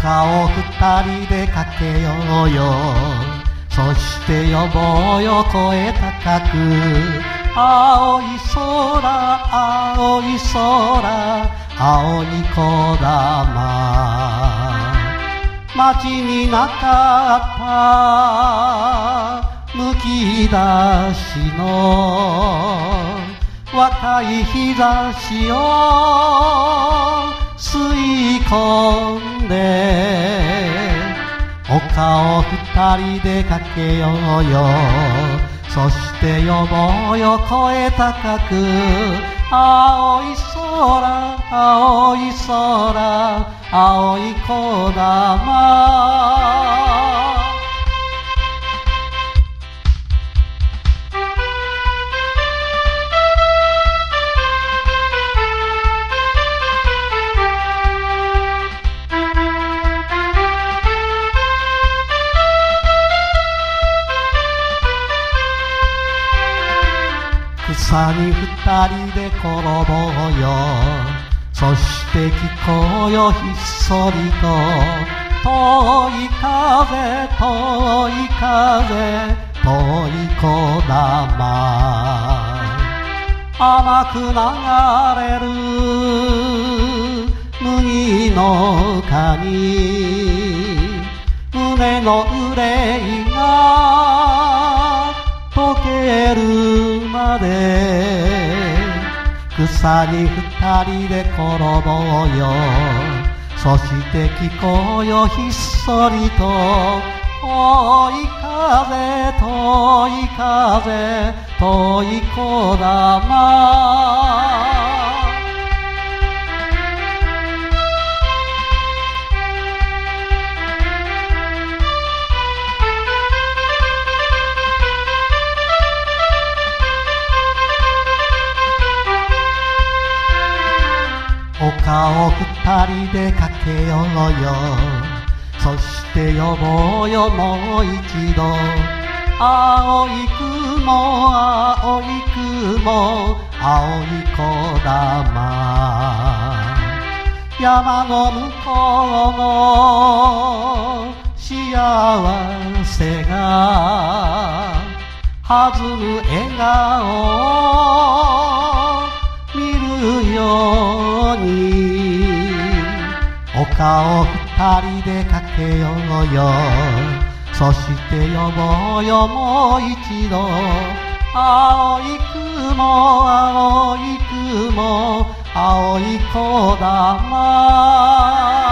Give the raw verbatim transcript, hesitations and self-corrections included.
丘を二人で駆けようよ。そして呼ぼうよ声高く。青い空、青い空、青い小玉。街になかったむき出しの若い日差しを吸い込んで、丘を二人で駆けようよ。そして呼ぼうよ声高く。青い空、青い空、青い小玉。草に二人で転ぼうよ。そして聞こうよひっそりと。遠い風、遠い風、遠い小玉。甘く流れる麦の丘に胸の憂いが溶けるまで草に二人で転ぼうよ。そして聞こうよひっそりと。遠い風、遠い風、遠い小玉。丘を二人で駆けようよ。そして呼ぼうよもう一度。青い雲、青い雲、青い小玉。山の向こうの幸せが弾む笑顔見るように、丘を二人で駆けようよ。そして呼ぼうよもう一度。青い雲、青い雲、青い小玉。